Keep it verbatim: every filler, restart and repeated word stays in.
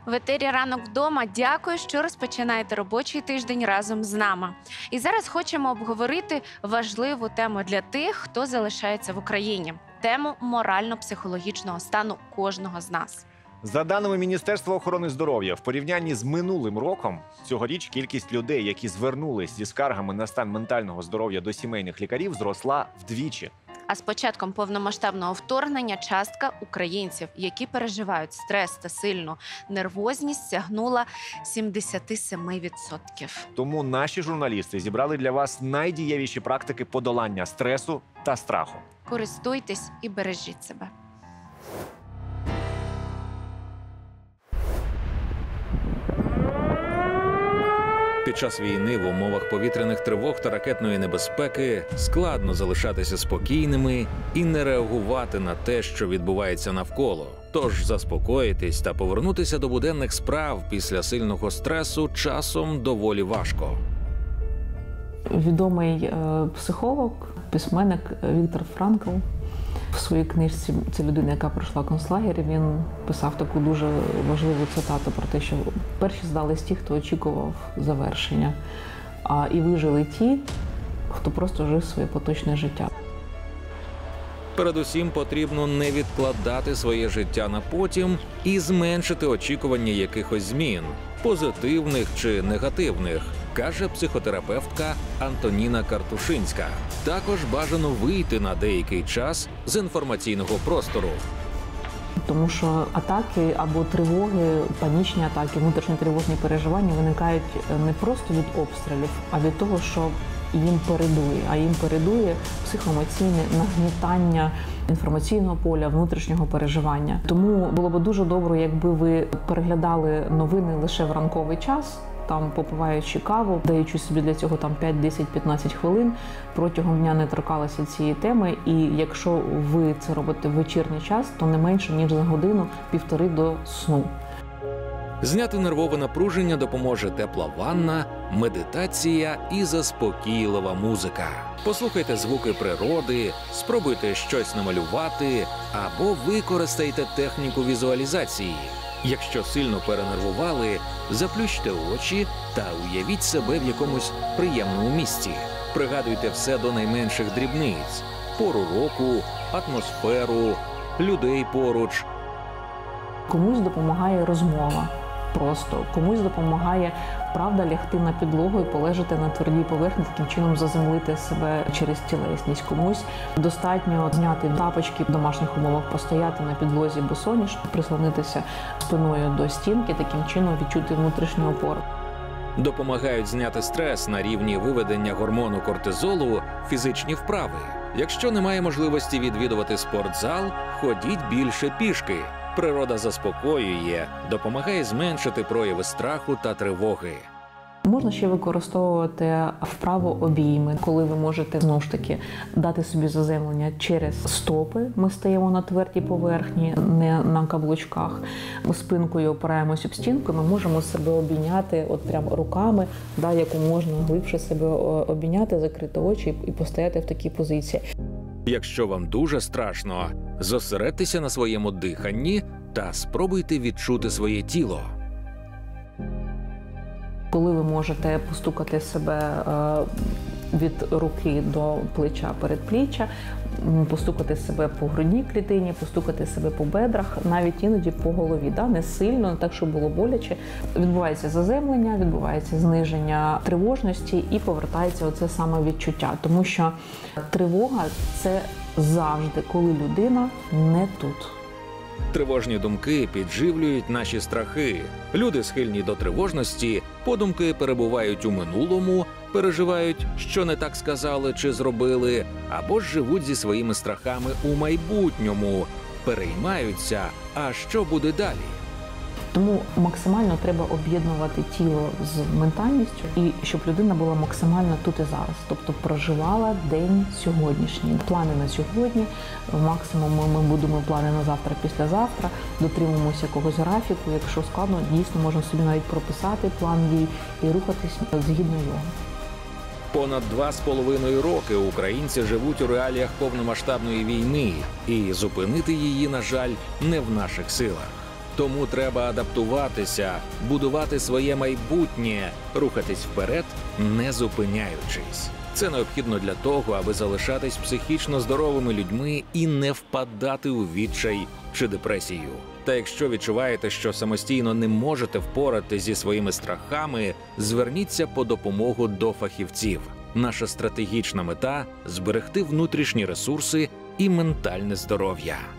В етері «Ранок вдома». Дякую, що розпочинаєте робочий тиждень разом з нами. І зараз хочемо обговорити важливу тему для тих, хто залишається в Україні. Тему морально-психологічного стану кожного з нас. За даними Міністерства охорони здоров'я, в порівнянні з минулим роком, цьогоріч кількість людей, які звернулись зі скаргами на стан ментального здоров'я до сімейних лікарів, зросла вдвічі. А з початком повномасштабного вторгнення частка українців, які переживають стрес та сильну нервозність, сягнула сімдесят сім відсотків. Тому наші журналісти зібрали для вас найдієвіші практики подолання стресу та страху. Користуйтесь і бережіть себе. Під час війни в умовах повітряних тривог та ракетної небезпеки складно залишатися спокійними і не реагувати на те, що відбувається навколо. Тож заспокоїтись та повернутися до буденних справ після сильного стресу часом доволі важко. Відомий е, психолог, письменник Віктор Франкл в своїй книжці «Це людина, яка пройшла концлагер», він писав таку дуже важливу цитату про те, що перші здались ті, хто очікував завершення, а і вижили ті, хто просто жив своє поточне життя. Передусім потрібно не відкладати своє життя на потім і зменшити очікування якихось змін, позитивних чи негативних, каже психотерапевтка Антоніна Картушинська. Також бажано вийти на деякий час з інформаційного простору. Тому що атаки або тривоги, панічні атаки, внутрішньотривожні переживання виникають не просто від обстрілів, а від того, що їм передує. А їм передує психоемоційне нагнітання інформаційного поля, внутрішнього переживання. Тому було б дуже добре, якби ви переглядали новини лише в ранковий час, там попиваючи каву, даючи собі для цього там п'ять, десять, п'ятнадцять хвилин, протягом дня не торкалися цієї теми. І якщо ви це робите в вечірній час, то не менше, ніж за годину-півтори до сну. Зняти нервове напруження допоможе тепла ванна, медитація і заспокійлива музика. Послухайте звуки природи, спробуйте щось намалювати або використайте техніку візуалізації. Якщо сильно перенервували, заплющте очі та уявіть себе в якомусь приємному місці. Пригадуйте все до найменших дрібниць – пору року, атмосферу, людей поруч. Комусь допомагає розмова. Просто комусь допомагає, правда, лягти на підлогу і полежати на твердій поверхні, таким чином заземлити себе через тілесність. Комусь достатньо зняти тапочки в домашніх умовах, постояти на підлозі босоніж, прислонитися спиною до стінки, таким чином відчути внутрішню опору. Допомагають зняти стрес на рівні виведення гормону кортизолу фізичні вправи. Якщо немає можливості відвідувати спортзал, ходіть більше пішки. Природа заспокоює, допомагає зменшити прояви страху та тривоги. Можна ще використовувати вправу обійми, коли ви можете, знову ж таки, дати собі заземлення через стопи. Ми стаємо на твердій поверхні, не на каблучках. Спинкою опираємось об стінку, ми можемо себе обійняти от прямо руками, да, яку можна глибше себе обійняти, закрити очі і постояти в такій позиції. Якщо вам дуже страшно, зосередьтеся на своєму диханні та спробуйте відчути своє тіло. Коли ви можете постукати себе від руки до плеча, передпліччя, постукати себе по грудній клітині, постукати себе по бедрах, навіть іноді по голові, да? Не сильно, не так, щоб було боляче. Відбувається заземлення, відбувається зниження тривожності і повертається оце саме відчуття. Тому що тривога – це завжди, коли людина не тут. Тривожні думки підживлюють наші страхи. Люди, схильні до тривожності, подумки перебувають у минулому, переживають, що не так сказали чи зробили, або ж живуть зі своїми страхами у майбутньому, переймаються, а що буде далі. Тому максимально треба об'єднувати тіло з ментальністю, і щоб людина була максимально тут і зараз. Тобто проживала день сьогоднішній. Плани на сьогодні, максимум ми будемо плани на завтра, післязавтра, дотримуємося якогось графіку. Якщо складно, дійсно можна собі навіть прописати план дій і рухатись згідно його. Понад два з половиною роки українці живуть у реаліях повномасштабної війни, і зупинити її, на жаль, не в наших силах. Тому треба адаптуватися, будувати своє майбутнє, рухатись вперед, не зупиняючись. Це необхідно для того, аби залишатись психічно здоровими людьми і не впадати у відчай чи депресію. Та якщо відчуваєте, що самостійно не можете впоратися зі своїми страхами, зверніться по допомогу до фахівців. Наша стратегічна мета – зберегти внутрішні ресурси і ментальне здоров'я.